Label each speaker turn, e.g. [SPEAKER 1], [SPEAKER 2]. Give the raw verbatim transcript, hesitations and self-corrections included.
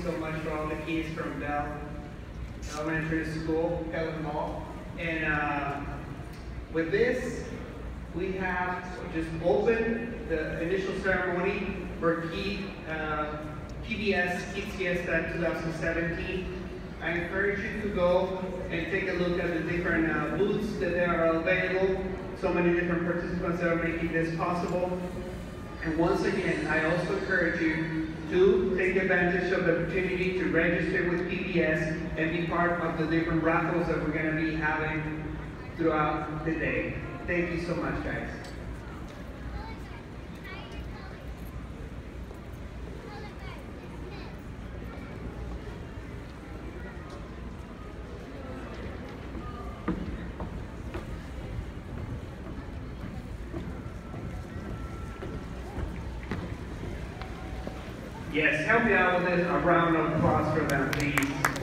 [SPEAKER 1] so much for all the kids from Bell Elementary School, Helen Hall. And uh, with this, we have just opened the initial ceremony for Key, uh, P B S Kids Fiesta twenty seventeen. I encourage you to go and take a look at the different uh, booths that are available. So many different participants that are making this possible. And once again, I also encourage you to take advantage of the opportunity to register with P B S and be part of the different raffles that we're going to be having throughout the day. Thank you so much, guys. Yes, help me out with this. A round of applause for them, please.